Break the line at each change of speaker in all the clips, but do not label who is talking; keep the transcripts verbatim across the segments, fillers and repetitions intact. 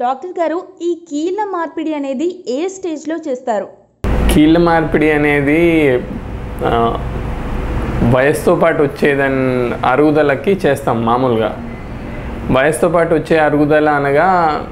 Doctor గారు ఈ కీళ్ళ మార్పిడి అనేది ఏ స్టేజ్లో చేస్తారు?
కీళ్ళ మార్పిడి అనేది వయసుతో పాటు వచ్చేదాని అరుగుదలకి చేస్తాం. మామూలుగా వయసుతో పాటు వచ్చే అరుగుదల అనగా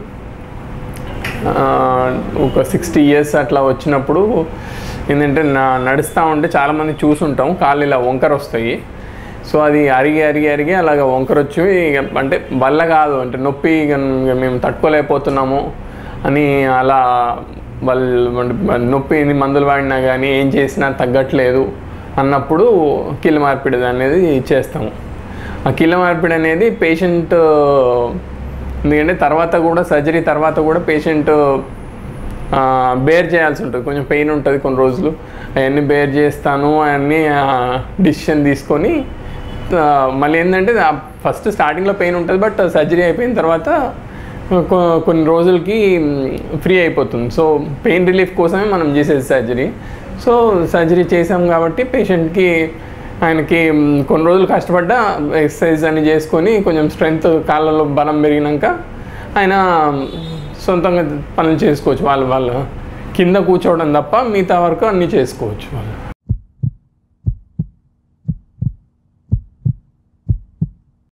ఒక సిక్స్టీ ఇయర్స్ అట్లా వచ్చినప్పుడు ఏంటంటే నా నడుస్తూ ఉంటే చాలామంది చూసుంటాం కాళ్ళు ఇలా వంకర వస్తాయి. సో అది అరిగి అరిగి అరిగి అలాగ వంకర వచ్చి అంటే వల్ల కాదు అంటే నొప్పి మేము తట్టుకోలేకపోతున్నాము అని అలా వాళ్ళు నొప్పి మందులు వాడినా కానీ ఏం చేసినా తగ్గట్లేదు అన్నప్పుడు కీళ్ళ మార్పిడి అనేది చేస్తాము. ఆ కీళ్ళ మార్పిడి అనేది పేషెంట్ ఎందుకంటే తర్వాత కూడా సర్జరీ తర్వాత కూడా పేషెంట్ బేర్ చేయాల్సి ఉంటుంది, కొంచెం పెయిన్ ఉంటుంది కొన్ని రోజులు. అవన్నీ బేర్ చేస్తాను అవన్నీ డిసిషన్ తీసుకొని మళ్ళీ ఏంటంటే ఫస్ట్ స్టార్టింగ్లో పెయిన్ ఉంటుంది, బట్ సర్జరీ అయిపోయిన తర్వాత కొన్ని రోజులకి ఫ్రీ అయిపోతుంది. సో పెయిన్ రిలీఫ్ కోసమే మనం చేసేది సర్జరీ. సో సర్జరీ చేసాం కాబట్టి పేషెంట్కి ఆయనకి కొన్ని రోజులు కష్టపడ్డా ఎక్సర్సైజ్ అని చేసుకొని కొంచెం స్ట్రెంగ్త్ కాళ్ళలో బలం పెరిగినాక ఆయన సొంతంగా పనులు చేసుకోవచ్చు. వాళ్ళు వాళ్ళు కింద కూర్చోవడం తప్ప మిగతా వరకు అన్నీ చేసుకోవచ్చు వాళ్ళు.